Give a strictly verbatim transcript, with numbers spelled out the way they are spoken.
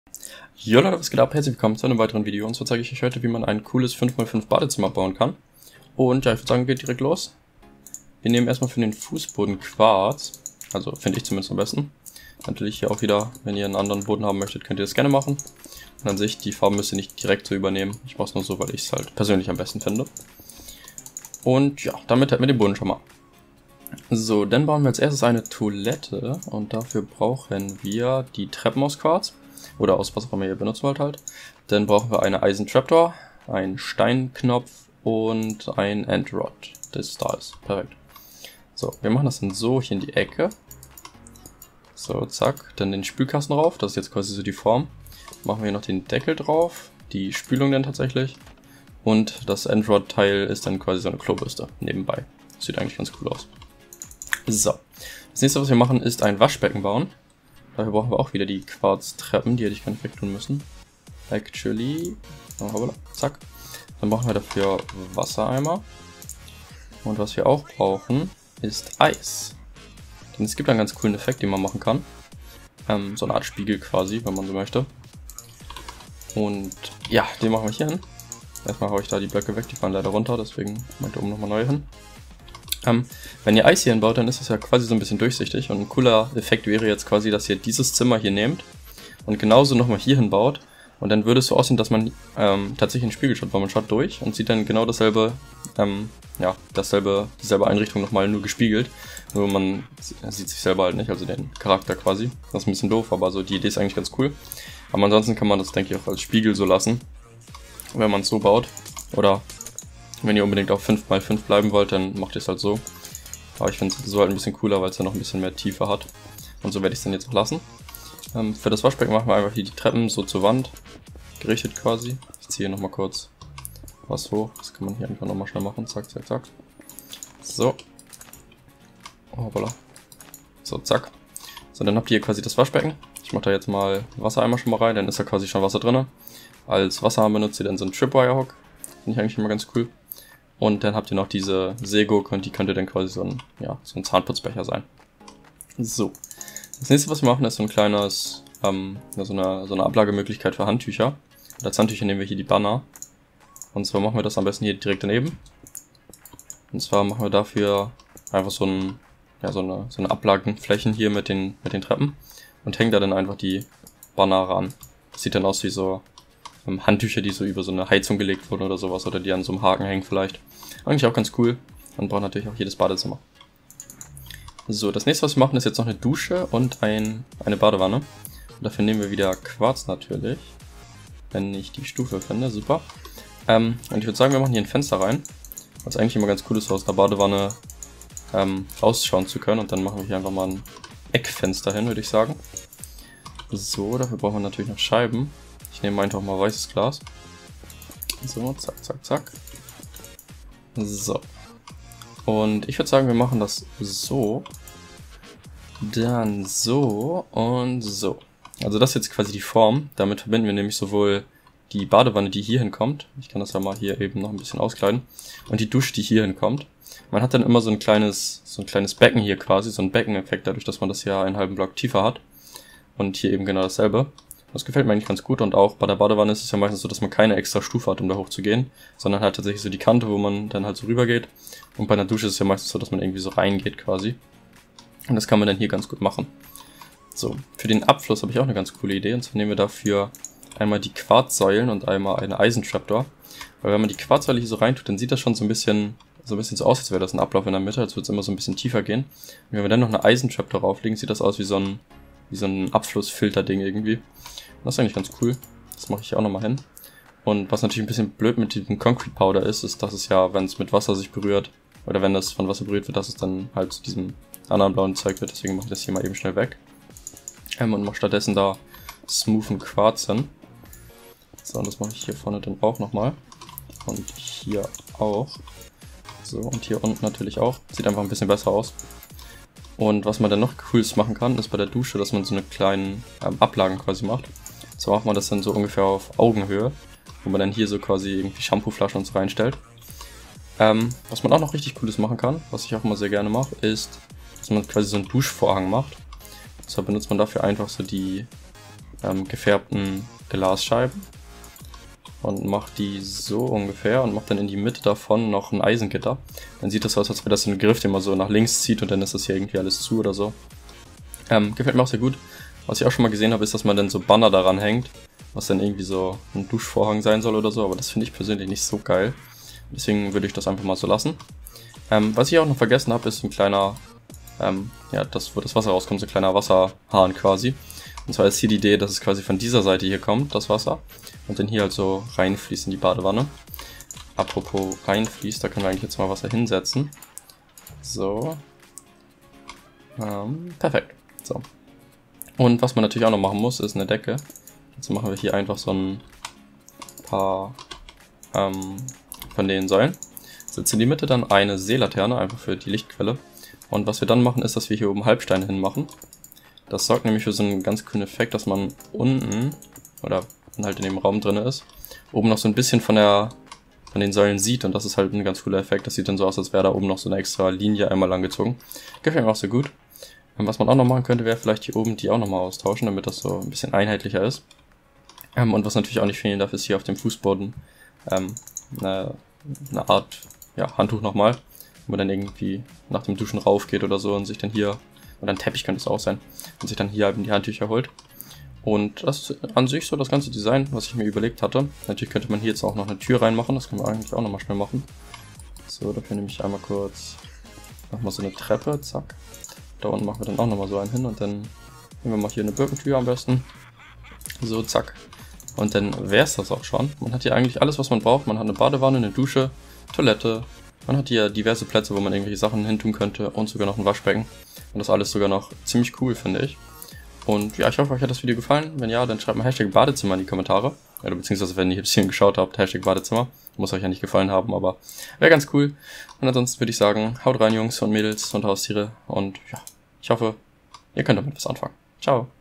Jo Leute, was geht ab? Herzlich willkommen zu einem weiteren Video. Und zwar zeige ich euch heute, wie man ein cooles fünf mal fünf Badezimmer bauen kann. Und ja, ich würde sagen, geht direkt los. Wir nehmen erstmal für den Fußboden Quarz. Also finde ich zumindest am besten. Natürlich hier auch wieder, wenn ihr einen anderen Boden haben möchtet, könnt ihr das gerne machen. Und an sich, die Farben müsst ihr nicht direkt so übernehmen. Ich mache es nur so, weil ich es halt persönlich am besten finde. Und ja, damit hätten wir den Boden schon mal. So, dann bauen wir als erstes eine Toilette. Und dafür brauchen wir die Treppen aus Quarz. Oder aus was auch immer ihr benutzen wollt halt. Dann brauchen wir eine Eisen-Trapdoor, einen Steinknopf und ein Endrod, das da ist. Perfekt. So, wir machen das dann so hier in die Ecke. So, zack. Dann den Spülkasten drauf, das ist jetzt quasi so die Form. Machen wir hier noch den Deckel drauf, die Spülung dann tatsächlich. Und das Endrod-Teil ist dann quasi so eine Klobürste nebenbei. Sieht eigentlich ganz cool aus. So, das nächste, was wir machen, ist ein Waschbecken bauen. Dafür brauchen wir auch wieder die Quarztreppen, die hätte ich gar nicht wegtun müssen. Actually, oh, zack. Dann brauchen wir dafür Wassereimer. Und was wir auch brauchen, ist Eis. Denn es gibt einen ganz coolen Effekt, den man machen kann. Ähm, so eine Art Spiegel quasi, wenn man so möchte. Und ja, den machen wir hier hin. Erstmal haue ich da die Blöcke weg, die fallen leider runter, deswegen mache ich da oben nochmal neu hin. Ähm, wenn ihr Eis hier hinbaut, dann ist das ja quasi so ein bisschen durchsichtig und ein cooler Effekt wäre jetzt quasi, dass ihr dieses Zimmer hier nehmt und genauso nochmal hier hinbaut und dann würde es so aussehen, dass man ähm, tatsächlich einen Spiegel schaut, weil man schaut durch und sieht dann genau dasselbe, ähm, ja, dasselbe, dieselbe Einrichtung nochmal nur gespiegelt, nur man sieht sich selber halt nicht, also den Charakter quasi. Das ist ein bisschen doof, aber so die Idee ist eigentlich ganz cool. Aber ansonsten kann man das, denke ich, auch als Spiegel so lassen, wenn man es so baut oder wenn ihr unbedingt auf fünf mal fünf bleiben wollt, dann macht ihr es halt so. Aber ich finde es so halt ein bisschen cooler, weil es ja noch ein bisschen mehr Tiefe hat. Und so werde ich es dann jetzt auch lassen. Ähm, für das Waschbecken machen wir einfach hier die Treppen so zur Wand. Gerichtet quasi. Ich ziehe hier nochmal kurz was hoch. Das kann man hier einfach nochmal schnell machen. Zack, zack, zack. So. Oh, voilà. So, zack. So, dann habt ihr hier quasi das Waschbecken. Ich mache da jetzt mal Wassereimer schon mal rein. Dann ist da quasi schon Wasser drin. Als Wasserhahn benutzt ihr dann so einen Tripwire-Hook. Finde ich eigentlich immer ganz cool. Und dann habt ihr noch diese Seegurke und die könnte dann quasi so ein, ja, so ein Zahnputzbecher sein. So. Das nächste, was wir machen, ist so ein kleines, ähm, so eine, so eine Ablagemöglichkeit für Handtücher. Und als Handtücher nehmen wir hier die Banner. Und zwar machen wir das am besten hier direkt daneben. Und zwar machen wir dafür einfach so, ein, ja, so eine, so eine Ablagenflächen hier mit den, mit den Treppen. Und hängen da dann einfach die Banner ran. Das sieht dann aus wie so Handtücher, die so über so eine Heizung gelegt wurden oder sowas, oder die an so einem Haken hängen vielleicht. Eigentlich auch ganz cool. Man braucht natürlich auch jedes Badezimmer. So, das nächste, was wir machen, ist jetzt noch eine Dusche und ein, eine Badewanne. Und dafür nehmen wir wieder Quarz natürlich. Wenn ich die Stufe finde, super. Ähm, und ich würde sagen, wir machen hier ein Fenster rein. Was eigentlich immer ganz cool ist, so aus der Badewanne ähm, rausschauen zu können. Und dann machen wir hier einfach mal ein Eckfenster hin, würde ich sagen. So, dafür brauchen wir natürlich noch Scheiben. Ich nehme einfach mal weißes Glas. So, zack, zack, zack. So. Und ich würde sagen, wir machen das so. Dann so und so. Also das ist jetzt quasi die Form. Damit verbinden wir nämlich sowohl die Badewanne, die hier hinkommt. Ich kann das ja mal hier eben noch ein bisschen auskleiden. Und die Dusche, die hier hinkommt. Man hat dann immer so ein kleines, so ein kleines Becken hier quasi. So ein Beckeneffekt, dadurch, dass man das hier einen halben Block tiefer hat. Und hier eben genau dasselbe. Das gefällt mir eigentlich ganz gut und auch bei der Badewanne ist es ja meistens so, dass man keine extra Stufe hat, um da hochzugehen, sondern halt tatsächlich so die Kante, wo man dann halt so rüber geht. Und bei einer Dusche ist es ja meistens so, dass man irgendwie so reingeht quasi. Und das kann man dann hier ganz gut machen. So, für den Abfluss habe ich auch eine ganz coole Idee. Und zwar nehmen wir dafür einmal die Quarzsäulen und einmal eine Eisentrapdoor. Weil wenn man die Quarzsäule hier so reintut, dann sieht das schon so ein bisschen so ein bisschen so aus, als wäre das ein Ablauf in der Mitte, als würde es immer so ein bisschen tiefer gehen. Und wenn wir dann noch eine Eisentrapdoor drauflegen, sieht das aus wie so ein, wie so ein Abflussfilter-Ding irgendwie. Das ist eigentlich ganz cool. Das mache ich hier auch nochmal hin. Und was natürlich ein bisschen blöd mit diesem Concrete Powder ist, ist, dass es ja, wenn es mit Wasser sich berührt, oder wenn das von Wasser berührt wird, dass es dann halt zu diesem anderen blauen Zeug wird. Deswegen mache ich das hier mal eben schnell weg. Ähm, und mache stattdessen da smoothen Quarz hin. So, und das mache ich hier vorne dann auch nochmal. Und hier auch. So, und hier unten natürlich auch. Sieht einfach ein bisschen besser aus. Und was man dann noch Cooles machen kann, ist bei der Dusche, dass man so eine kleinen ähm, Ablagen quasi macht. So macht man das dann so ungefähr auf Augenhöhe, wo man dann hier so quasi irgendwie Shampooflaschen und so reinstellt. Ähm, was man auch noch richtig Cooles machen kann, was ich auch immer sehr gerne mache, ist, dass man quasi so einen Duschvorhang macht. Deshalb benutzt man dafür einfach so die, ähm, gefärbten Glasscheiben und mache die so ungefähr und mache dann in die Mitte davon noch ein Eisengitter. Dann sieht das aus, als wäre das so ein Griff, den man so nach links zieht und dann ist das hier irgendwie alles zu oder so. Ähm, gefällt mir auch sehr gut. Was ich auch schon mal gesehen habe, ist, dass man dann so Banner daran hängt, was dann irgendwie so ein Duschvorhang sein soll oder so, aber das finde ich persönlich nicht so geil. Deswegen würde ich das einfach mal so lassen. Ähm, was ich auch noch vergessen habe, ist ein kleiner, ähm, ja, das, wo das Wasser rauskommt, so ein kleiner Wasserhahn quasi. Und zwar ist hier die Idee, dass es quasi von dieser Seite hier kommt, das Wasser, und dann hier halt so reinfließt in die Badewanne. Apropos reinfließt, da können wir eigentlich jetzt mal Wasser hinsetzen. So. Ähm, perfekt. So. Und was man natürlich auch noch machen muss, ist eine Decke. Jetzt machen wir hier einfach so ein paar ähm, von den Säulen. Setzen in die Mitte dann eine Seelaterne, einfach für die Lichtquelle. Und was wir dann machen, ist, dass wir hier oben Halbsteine hinmachen. Das sorgt nämlich für so einen ganz coolen Effekt, dass man unten, oder halt in dem Raum drin ist, oben noch so ein bisschen von der von den Säulen sieht. Und das ist halt ein ganz cooler Effekt. Das sieht dann so aus, als wäre da oben noch so eine extra Linie einmal lang gezogen. Gefällt mir auch sehr gut. Und was man auch noch machen könnte, wäre vielleicht hier oben die auch nochmal austauschen, damit das so ein bisschen einheitlicher ist. Ähm, und was natürlich auch nicht fehlen darf, ist hier auf dem Fußboden ähm, eine, eine Art ja, Handtuch nochmal, wo man dann irgendwie nach dem Duschen rauf geht oder so und sich dann hier, oder ein Teppich könnte es auch sein, und sich dann hier eben die Handtücher holt. Und das ist an sich so das ganze Design, was ich mir überlegt hatte. Natürlich könnte man hier jetzt auch noch eine Tür reinmachen, das können wir eigentlich auch nochmal schnell machen. So, dafür nehme ich einmal kurz nochmal so eine Treppe, zack. Da unten machen wir dann auch nochmal so einen hin und dann nehmen wir mal hier eine Birkentür am besten. So, zack. Und dann wäre es das auch schon. Man hat hier eigentlich alles, was man braucht. Man hat eine Badewanne, eine Dusche, Toilette. Man hat hier diverse Plätze, wo man irgendwelche Sachen hin tun könnte und sogar noch ein Waschbecken. Und das alles sogar noch ziemlich cool, finde ich. Und ja, ich hoffe, euch hat das Video gefallen. Wenn ja, dann schreibt mal Hashtag Badezimmer in die Kommentare. Oder beziehungsweise, wenn ihr ein bisschen geschaut habt, Hashtag Badezimmer. Muss euch ja nicht gefallen haben, aber wäre ganz cool. Und ansonsten würde ich sagen, haut rein, Jungs und Mädels und Haustiere. Und ja, ich hoffe, ihr könnt damit was anfangen. Ciao.